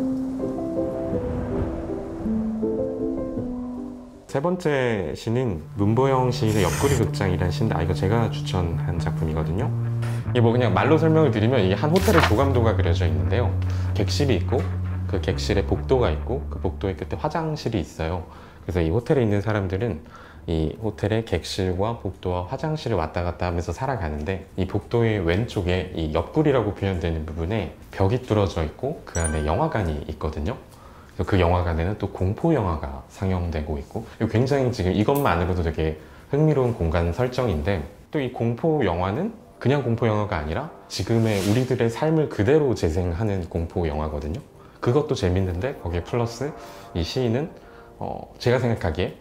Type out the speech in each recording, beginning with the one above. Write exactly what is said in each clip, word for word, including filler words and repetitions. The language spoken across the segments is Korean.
세 번째 시는 문보영 시인의 옆구리 극장이라는 시인데, 아, 이거 제가 추천한 작품이거든요. 이게 뭐 그냥 말로 설명을 드리면, 이게 한 호텔의 조감도가 그려져 있는데요. 객실이 있고 그 객실에 복도가 있고 그 복도의 끝에 화장실이 있어요. 그래서 이 호텔에 있는 사람들은 이 호텔의 객실과 복도와 화장실을 왔다 갔다 하면서 살아가는데, 이 복도의 왼쪽에 이 옆구리라고 표현되는 부분에 벽이 뚫어져 있고 그 안에 영화관이 있거든요. 그 영화관에는 또 공포 영화가 상영되고 있고, 굉장히 지금 이것만으로도 되게 흥미로운 공간 설정인데, 또 이 공포 영화는 그냥 공포 영화가 아니라 지금의 우리들의 삶을 그대로 재생하는 공포 영화거든요. 그것도 재밌는데, 거기에 플러스 이 시인은 어, 제가 생각하기에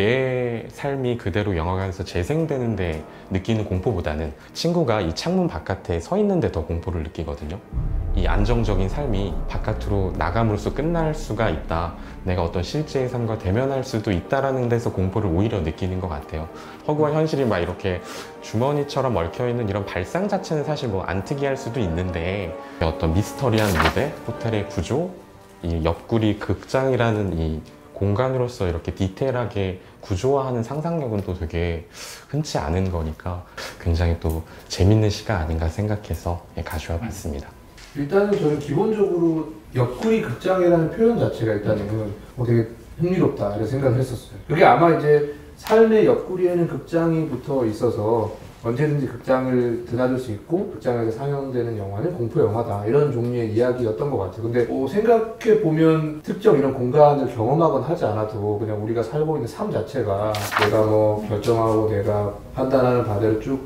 내 삶이 그대로 영화관에서 재생되는데 느끼는 공포보다는 친구가 이 창문 바깥에 서 있는데 더 공포를 느끼거든요. 이 안정적인 삶이 바깥으로 나감으로써 끝날 수가 있다, 내가 어떤 실제의 삶과 대면할 수도 있다라는 데서 공포를 오히려 느끼는 것 같아요. 허구한 현실이 막 이렇게 주머니처럼 얽혀있는 이런 발상 자체는 사실 뭐 안 특이할 수도 있는데, 어떤 미스터리한 무대, 호텔의 구조, 이 옆구리 극장이라는 이 공간으로서 이렇게 디테일하게 구조화하는 상상력은 또 되게 흔치 않은 거니까 굉장히 또 재밌는 시가 아닌가 생각해서 가져와 봤습니다. 일단은 저는 기본적으로 옆구리 극장이라는 표현 자체가 일단은 뭐 되게 흥미롭다 이런 생각을 했었어요. 그게 아마 이제 삶의 옆구리에는 극장이 붙어 있어서 언제든지 극장을 드나들 수 있고 극장에서 상영되는 영화는 공포 영화다, 이런 종류의 이야기였던 것 같아요. 근데 뭐 생각해 보면 특정 이런 공간을 경험하거나 하지 않아도 그냥 우리가 살고 있는 삶 자체가 내가 뭐 결정하고 내가 판단하는 바대로 쭉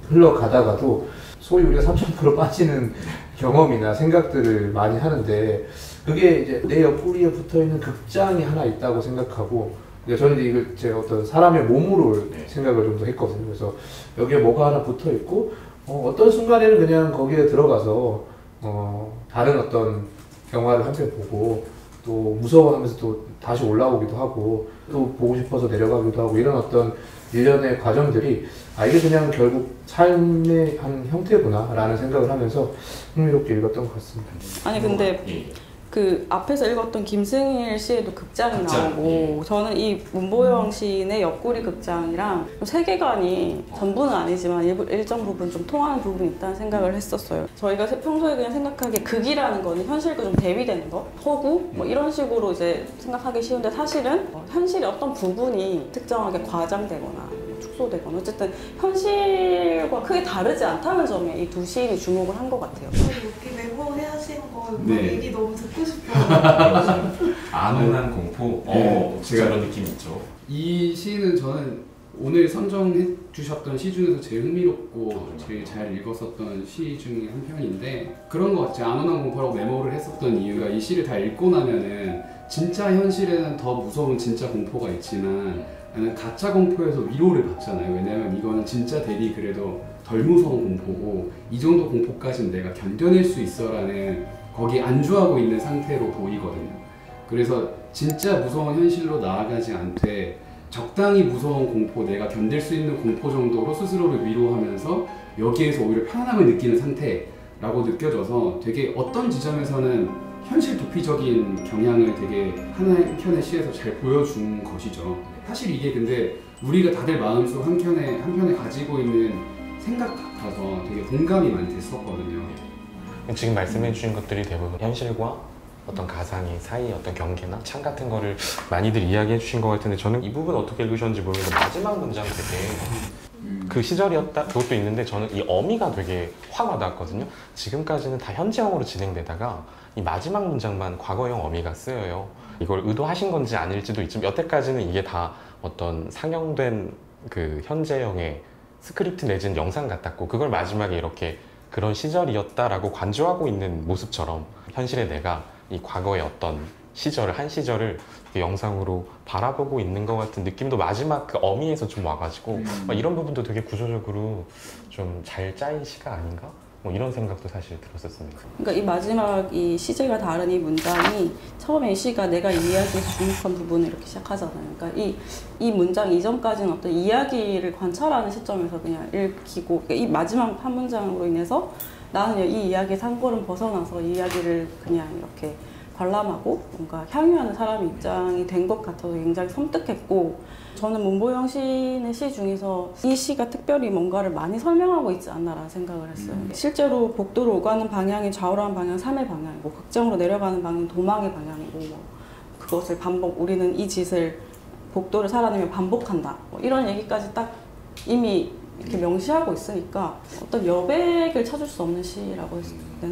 흘러가다가도 소위 우리가 삼천 퍼센트 빠지는 경험이나 생각들을 많이 하는데, 그게 이제 내 옆구리에 붙어있는 극장이 하나 있다고 생각하고, 저는 이제 이걸 제가 어떤 사람의 몸으로 네. 생각을 좀 더 했거든요. 그래서 여기에 뭐가 하나 붙어 있고, 어, 어떤 순간에는 그냥 거기에 들어가서 어, 다른 어떤 영화를 한 편 보고 또 무서워하면서 또 다시 올라오기도 하고 또 보고 싶어서 내려가기도 하고, 이런 어떤 일련의 과정들이 아 이게 그냥 결국 삶의 한 형태구나 라는 생각을 하면서 흥미롭게 읽었던 것 같습니다. 아니 근데 그 앞에서 읽었던 김승일 씨에도 극장이 극장, 나오고 예. 저는 이 문보영 시인의 옆구리 극장이랑 세계관이 전부는 아니지만 일, 일정 부분 좀 통하는 부분이 있다는 생각을 했었어요. 저희가 평소에 그냥 생각하기에 극이라는 거는 현실과 좀 대비되는 거, 허구 뭐 이런 식으로 이제 생각하기 쉬운데, 사실은 현실의 어떤 부분이 특정하게 과장되거나 축소되거나 어쨌든 현실과 크게 다르지 않다는 점에 이 두 시인이 주목을 한 것 같아요. 이렇게 메모해 하시는 거 네. 얘기 너무 듣고 싶어요. 안온한 공포? 네. 어, 제가 그런 느낌이 있죠. 이 시는 저는 오늘 선정해 주셨던 시 중에서 제일 흥미롭고 어, 제일 잘 읽었었던 시 중에 한 편인데, 그런 것 같아요. 안온한 공포라고 메모를 했었던 이유가, 이 시를 다 읽고 나면은 진짜 현실에는 더 무서운 진짜 공포가 있지만 나는 가짜 공포에서 위로를 받잖아요. 왜냐면 이거는 진짜 대비 그래도 덜 무서운 공포고, 이 정도 공포까지는 내가 견뎌낼 수 있어 라는 거기에 안주하고 있는 상태로 보이거든요. 그래서 진짜 무서운 현실로 나아가지 않되 적당히 무서운 공포, 내가 견딜 수 있는 공포 정도로 스스로를 위로하면서 여기에서 오히려 편안함을 느끼는 상태라고 느껴져서, 되게 어떤 지점에서는 현실 도피적인 경향을 되게 한편의 시에서 잘 보여준 것이죠. 사실 이게 근데 우리가 다들 마음속 한켠에, 한편에 가지고 있는 생각 같아서 되게 공감이 많이 됐었거든요. 지금 말씀해 주신 것들이 대부분 현실과 어떤 가상의 사이의 어떤 경계나 창 같은 거를 많이들 이야기해 주신 것 같은데, 저는 이 부분 어떻게 읽으셨는지 모르겠는데 마지막 문장 되게 그 시절이었다 그것도 있는데, 저는 이 어미가 되게 확 와닿았거든요. 지금까지는 다 현재형으로 진행되다가 이 마지막 문장만 과거형 어미가 쓰여요. 이걸 의도하신 건지 아닐지도 있지만 여태까지는 이게 다 어떤 상영된 그 현재형의 스크립트 내지는 영상 같았고, 그걸 마지막에 이렇게 그런 시절이었다라고 관조하고 있는 모습처럼 현실의 내가 이 과거의 어떤 시절을, 한 시절을 영상으로 바라보고 있는 것 같은 느낌도 마지막 그 어미에서 좀 와가지고 음. 막 이런 부분도 되게 구조적으로 좀 잘 짜인 시가 아닌가? 뭐 이런 생각도 사실 들었었습니다. 그러니까 이 마지막 이 시제가 다른 이 문장이, 처음에 이 시가 내가 이 이야기에서 주목한 부분을 이렇게 시작하잖아요. 그러니까 이, 이 문장 이전까지는 어떤 이야기를 관찰하는 시점에서 그냥 읽히고, 그러니까 이 마지막 한 문장으로 인해서 나는 이 이야기에서 한 걸음 벗어나서 이 이야기를 그냥 이렇게 관람하고 뭔가 향유하는 사람의 입장이 된 것 같아서 굉장히 섬뜩했고, 저는 문보영 시인의 시 중에서 이 시가 특별히 뭔가를 많이 설명하고 있지 않나라는 생각을 했어요. 음. 실제로 복도로 오가는 방향이 좌우로 방향 삼의 방향이고 극장으로 내려가는 방향은 도망의 방향이고, 뭐 그것을 반복, 우리는 이 짓을 복도를 살아내며 반복한다, 뭐 이런 얘기까지 딱 이미 이렇게 명시하고 있으니까 어떤 여백을 찾을 수 없는 시라고 했을 때는.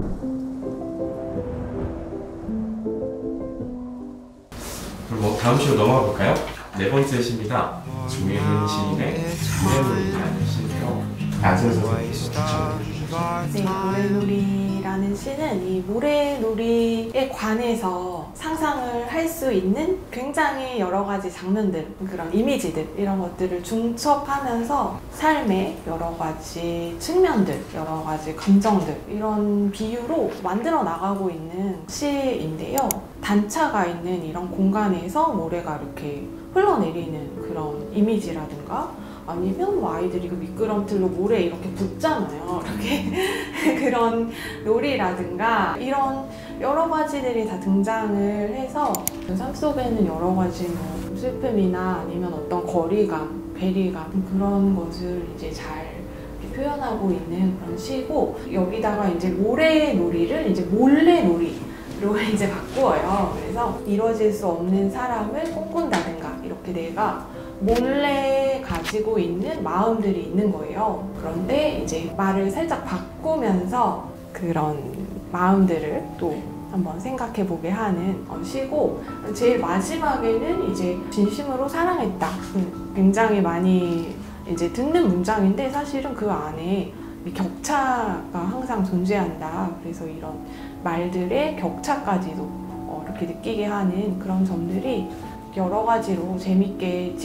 그럼 뭐 다음 시로 넘어가 볼까요? 네 번째 시입니다. 조혜은 시인의 모래놀이라는 시인데요. 안세현 선생님이 추천해 주셨어요. 네, 모래놀이라는 시는 이 모래놀이에 관해서 상상을 할 수 있는 굉장히 여러 가지 장면들, 그런 이미지들, 이런 것들을 중첩하면서 삶의 여러 가지 측면들, 여러 가지 감정들, 이런 비유로 만들어 나가고 있는 시인데요. 단차가 있는 이런 공간에서 모래가 이렇게 흘러내리는 그런 이미지라든가, 아니면 뭐 아이들이 그 미끄럼틀로 모래에 이렇게 붙잖아요. 이렇게 그런 놀이라든가 이런 여러 가지들이 다 등장을 해서 삶 속에는 여러 가지 뭐 슬픔이나 아니면 어떤 거리감, 괴리감, 그런 것을 이제 잘 표현하고 있는 그런 시고, 여기다가 이제 모래놀이를 이제 몰래놀이로 이제 바꾸어요. 그래서 이루어질 수 없는 사람을 꿈꾼다든가, 이렇게 내가 몰래 가지고 있는 마음들이 있는 거예요. 그런데 이제 말을 살짝 바꾸면서 그런 마음들을 또 한번 생각해 보게 하는 시고, 제일 마지막에는 이제 진심으로 사랑했다. 굉장히 많이 이제 듣는 문장인데 사실은 그 안에 격차가 항상 존재한다. 그래서 이런 말들의 격차까지도 이렇게 느끼게 하는 그런 점들이 여러 가지로 재밌게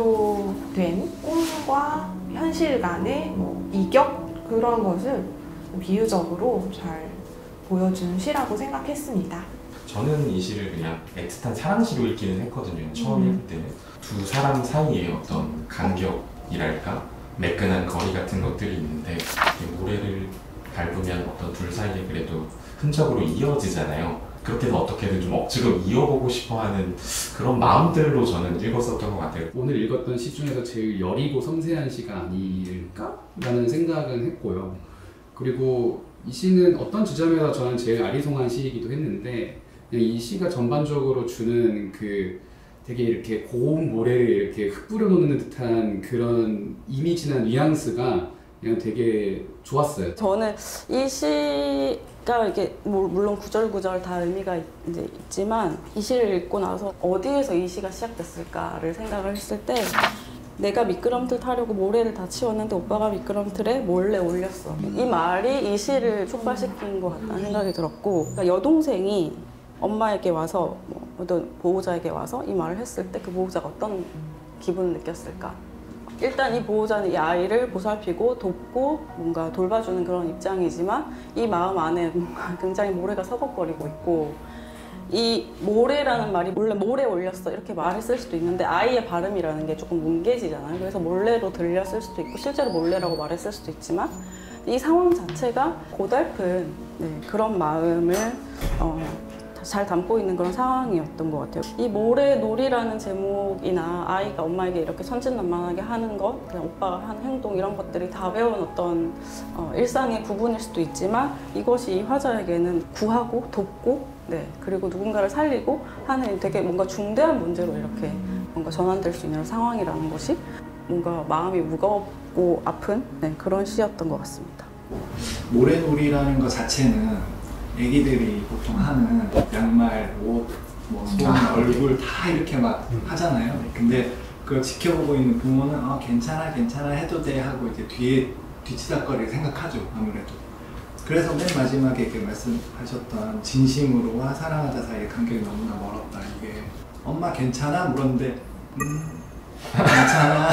직조된 꿈과 현실 간의 뭐 이격, 그런 것을 비유적으로 잘 보여준 시라고 생각했습니다. 저는 이 시를 그냥 애틋한 사랑시로 읽기는 했거든요. 처음 음. 읽을 때는 두 사람 사이의 어떤 간격이랄까, 매끈한 거리 같은 것들이 있는데, 모래를 밟으면 어떤 둘 사이에 그래도 흔적으로 이어지잖아요. 그렇게 해서 어떻게든 좀 억지로 이어보고 싶어하는 그런 마음들로 저는 읽었었던 것 같아요. 오늘 읽었던 시 중에서 제일 여리고 섬세한 시가 아닐까라는 생각은 했고요. 그리고 이 시는 어떤 지점에서 저는 제일 아리송한 시이기도 했는데, 그냥 이 시가 전반적으로 주는 그 되게 이렇게 고운 모래를 이렇게 흩뿌려 놓는 듯한 그런 이미지나 뉘앙스가 그냥 되게 좋았어요. 저는 이 시가 이게 물론 구절구절 다 의미가 이제 있지만, 이 시를 읽고 나서 어디에서 이 시가 시작됐을까를 생각을 했을 때, 내가 미끄럼틀 타려고 모래를 다 치웠는데 오빠가 미끄럼틀에 몰래 올렸어. 이 말이 이 시를 촉발시킨 것 같다는 생각이 들었고, 그러니까 여동생이 엄마에게 와서 뭐 어떤 보호자에게 와서 이 말을 했을 때 그 보호자가 어떤 기분을 느꼈을까. 일단 이 보호자는 이 아이를 보살피고 돕고 뭔가 돌봐주는 그런 입장이지만, 이 마음 안에 뭔가 굉장히 모래가 서걱거리고 있고, 이 모래라는 말이 원래 모래 올렸어 이렇게 말했을 수도 있는데, 아이의 발음이라는 게 조금 뭉개지잖아요. 그래서 몰래로 들렸을 수도 있고 실제로 몰래라고 말했을 수도 있지만, 이 상황 자체가 고달픈 네, 그런 마음을 어, 잘 담고 있는 그런 상황이었던 것 같아요. 이 모래놀이라는 제목이나 아이가 엄마에게 이렇게 천진난만하게 하는 것, 그냥 오빠가 하는 행동, 이런 것들이 다 배운 어떤 어, 일상의 부분일 수도 있지만, 이것이 이 화자에게는 구하고 돕고 네, 그리고 누군가를 살리고 하는 되게 뭔가 중대한 문제로 이렇게 뭔가 전환될 수 있는 상황이라는 것이 뭔가 마음이 무겁고 아픈 네, 그런 시였던 것 같습니다. 모래놀이라는 것 자체는 애기들이 보통 하는 양말, 옷, 뭐 손, 아, 얼굴 다 이렇게 막 하잖아요. 근데 그걸 지켜보고 있는 부모는 어, 괜찮아 괜찮아 해도 돼 하고 이제 뒤에 뒤치다거리를 생각하죠, 아무래도. 그래서 맨 마지막에 이렇게 말씀하셨던 진심으로와 사랑하자 사이의 간격이 너무나 멀었다. 이게 엄마 괜찮아? 물었는데 음 괜찮아.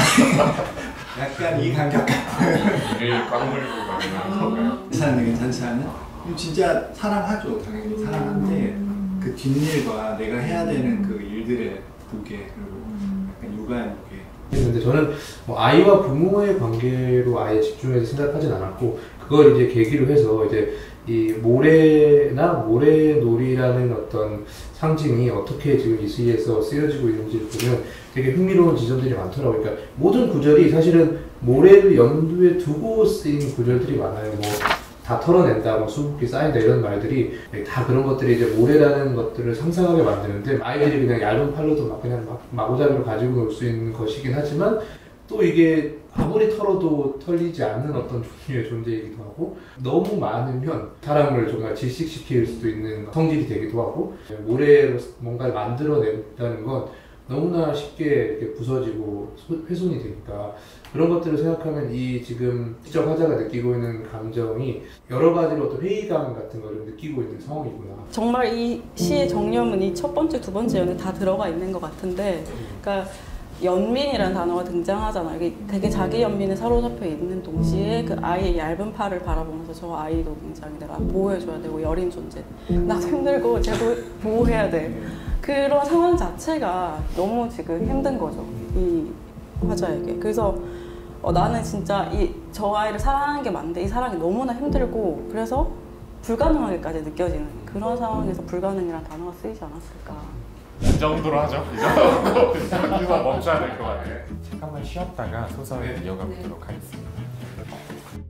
약간 이 간격 같은. 이를 꽉 물고 가는 건가요? 괜찮은데 괜찮지 않은? 진짜 사랑하죠. 당연히 사랑한데 그 뒷일과 내가 해야 되는 그 일들의 무게, 그리고 약간 육아의 무게. 근데 저는 뭐 아이와 부모의 관계로 아예 집중해서 생각하진 않았고, 그걸 이제 계기로 해서 이제 이 모래나 모래놀이라는 어떤 상징이 어떻게 지금 이 시에서 쓰여지고 있는지 보면 되게 흥미로운 지점들이 많더라고요. 그러니까 모든 구절이 사실은 모래를 염두에 두고 쓰인 구절들이 많아요. 뭐 다 털어낸다, 뭐 수북히 쌓인다 이런 말들이 다 그런 것들이 이제 모래라는 것들을 상상하게 만드는데 아이들이 그냥 얇은 팔로도 막 그냥 막 마구잡이로 가지고 놀 수 있는 것이긴 하지만 또 이게 아무리 털어도 털리지 않는 어떤 종류의 존재이기도 하고 너무 많으면 사람을 정말 질식시킬 수도 있는 성질이 되기도 하고 모래로 뭔가를 만들어낸다는 건 너무나 쉽게 이렇게 부서지고 훼손이 되니까 그런 것들을 생각하면 이 지금 시적 화자가 느끼고 있는 감정이 여러 가지로 어떤 회의감 같은 거를 느끼고 있는 상황이구나. 정말 이 시의 정념은 이 첫 번째, 두 번째 연에 다 들어가 있는 것 같은데, 그러니까 연민이라는 단어가 등장하잖아요. 이게 되게 자기 연민에 사로잡혀 있는 동시에 그 아이의 얇은 팔을 바라보면서 저 아이도 굉장히 내가 보호해줘야 되고 여린 존재, 나도 힘들고 쟤도 보호해야 돼. 그런 상황 자체가 너무 지금 힘든 거죠, 이 화자에게. 그래서 어, 나는 진짜 이 저 아이를 사랑하는 게 맞는데 이 사랑이 너무나 힘들고 그래서 불가능하게까지 느껴지는 그런 상황에서 불가능이라는 단어가 쓰이지 않았을까. 이 정도로 하죠. 이 정도로 여기서 멈춰야 될 것 같아요. 잠깐만 쉬었다가 소설을 이어가 보도록 하겠습니다.